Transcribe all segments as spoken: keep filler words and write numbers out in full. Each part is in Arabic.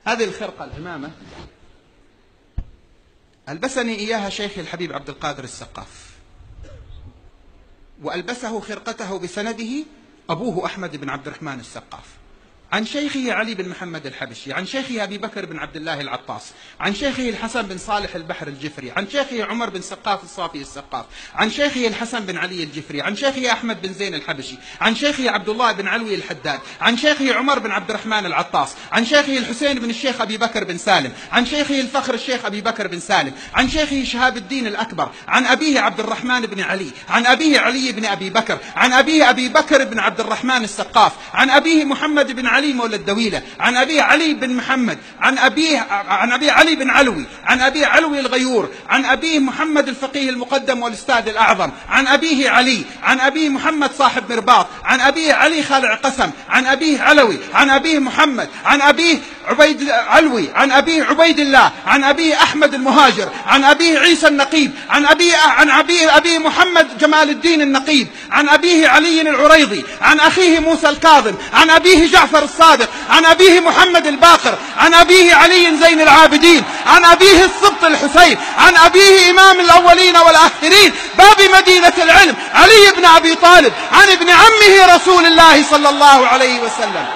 هذه الخرقة الهمامة ألبسني إياها شيخي الحبيب عبد القادر السقاف، وألبسه خرقته بسنده أبوه أحمد بن عبد الرحمن السقاف، عن شيخه علي بن محمد الحبشي، عن شيخه أبي بكر بن عبد الله العطاس، عن شيخه الحسن بن صالح البحر الجفري، عن شيخه عمر بن سقاف الصافي السقاف، عن شيخه الحسن بن علي الجفري، عن شيخه أحمد بن زين الحبشي، عن شيخه عبد الله بن علوي الحداد، عن شيخه عمر بن عبد الرحمن العطاس، عن شيخه الحسين بن الشيخ أبي بكر بن سالم، عن شيخه الفخر الشيخ أبي بكر بن سالم، عن شيخه شهاب الدين الأكبر، عن أبيه عبد الرحمن بن علي، عن أبيه علي بن أبي بكر، عن أبيه أبي بكر بن عبد الرحمن السقاف، عن أبيه محمد بن علي مولى الدويلة، عن أبيه علي بن محمد، عن أبيه عن أبيه علي بن علوي، عن أبيه علوي الغيور، عن أبيه محمد الفقيه المقدم والأستاذ الأعظم، عن أبيه علي، عن أبيه محمد صاحب مرباط، عن أبيه علي خالع قسم، عن أبيه علوي، عن أبيه محمد، عن أبيه عبيد علوي، عن أبيه عبيد الله، عن أبيه أحمد المهاجر، عن أبيه عيسى النقيب، عن أبيه عن أبيه أبيه محمد جمال الدين النقيب، عن أبيه علي العريضي، عن أخيه موسى الكاظم، عن أبيه جعفر الصادق، عن أبيه محمد الباقر، عن أبيه علي زين العابدين، عن أبيه السبط الحسين، عن أبيه إمام الأولين والآخرين باب مدينة العلم علي بن أبي طالب، عن ابن عمه رسول الله صلى الله عليه وسلم.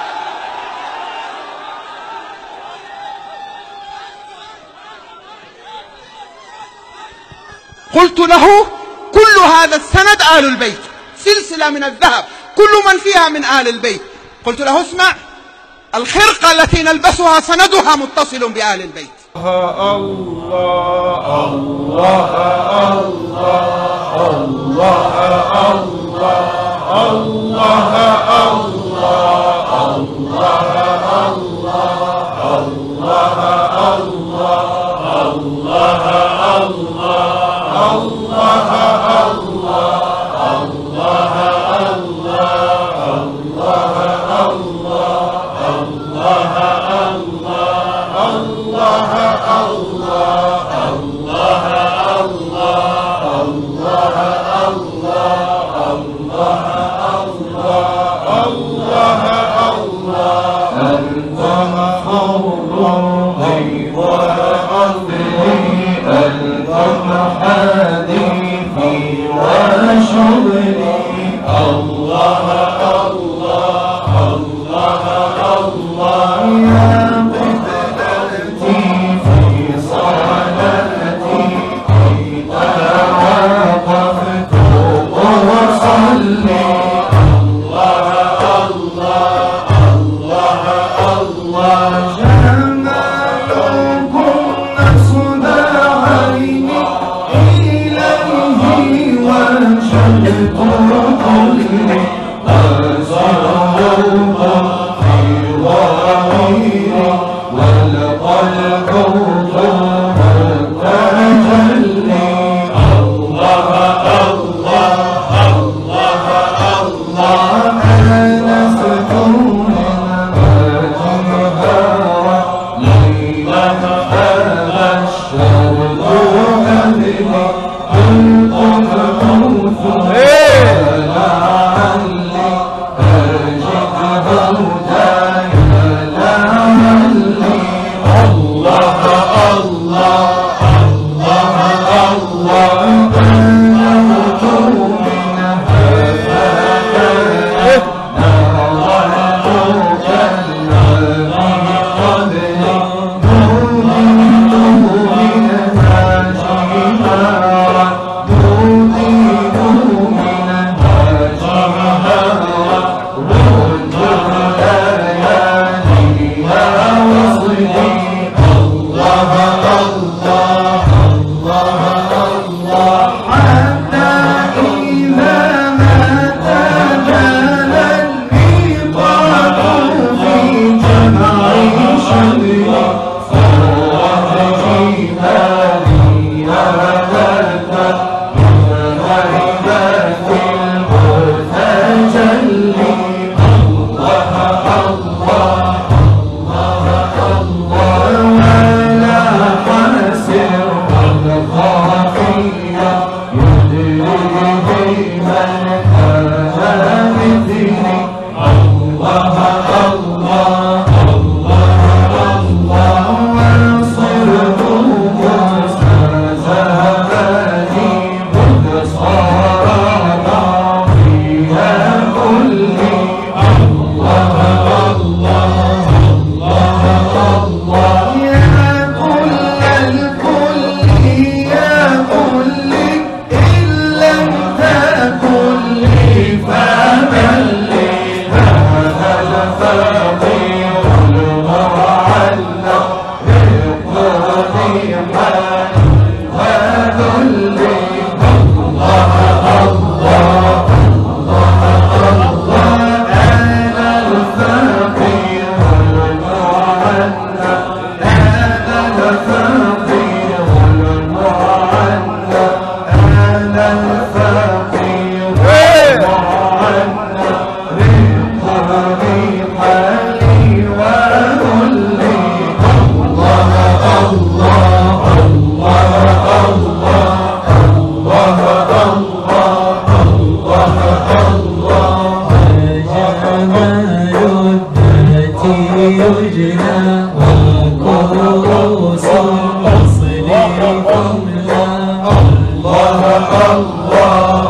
قلت له كل هذا السند آل البيت، سلسلة من الذهب كل من فيها من آل البيت. قلت له اسمع، الخرقة التي نلبسها سندها متصل بآل البيت. الله الله الله الله الله الله الله شمس يجنى والكؤوس الأصل تملى. الله الله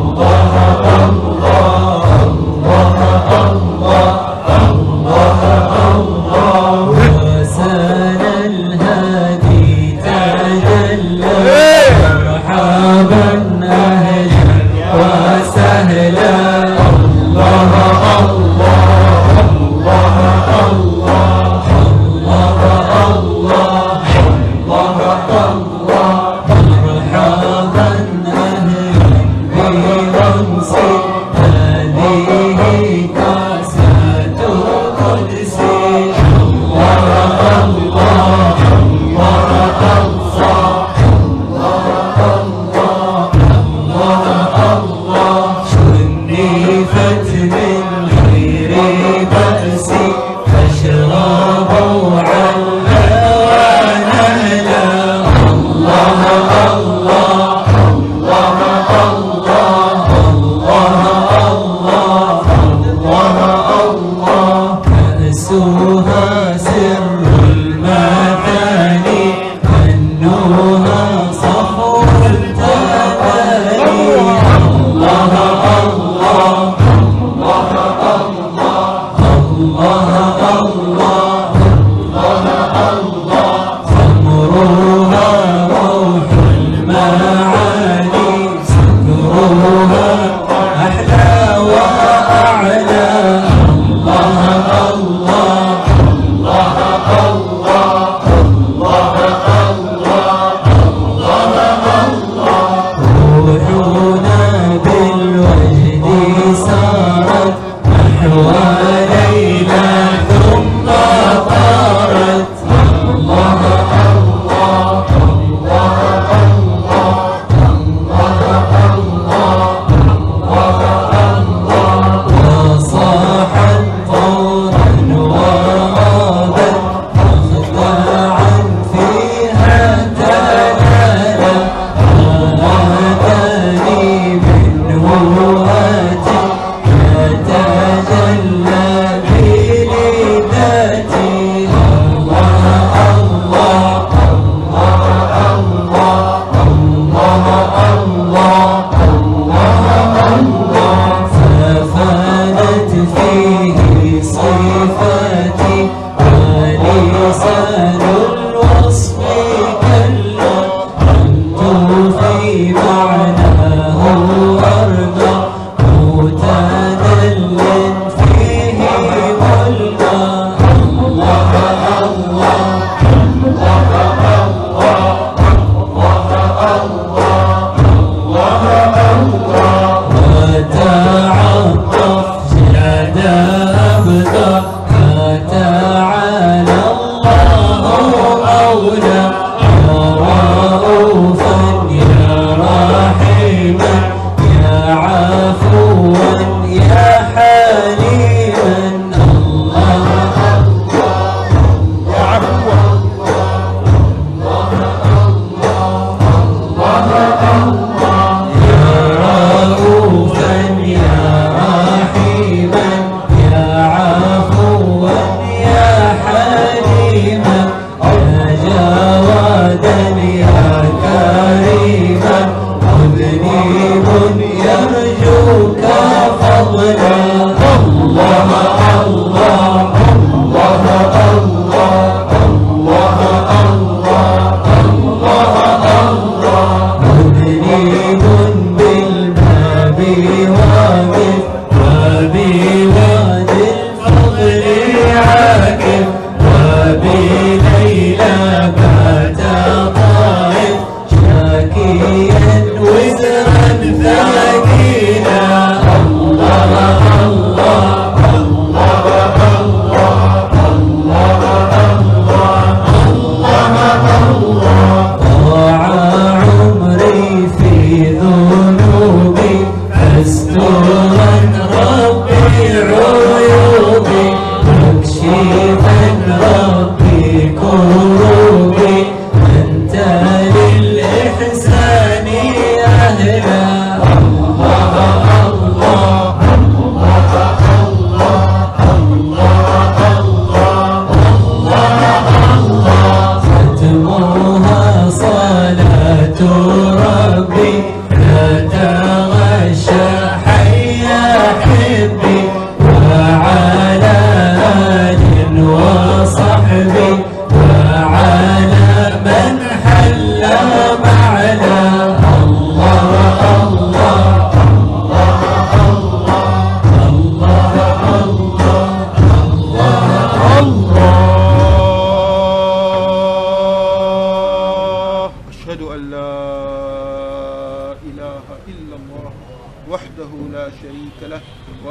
وسال الهادي تجلى مرحبا أهلا وسهلا. الله الله الله الله الله الله الله مرحبا أهلا بمنص هذه كاسة قدس. الله الله الله الله الله شنفت من غير بأس فاشربوا عنا ونهلا. الله الله الله الله الله الله كأسها سر المعاني منوها صفو التباني. الله الله الله الله الله خمرها روح المعاني سكرها أحلى وأعلى. الله الله الله الله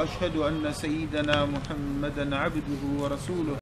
وأشهد أن سيدنا محمدا عبده ورسوله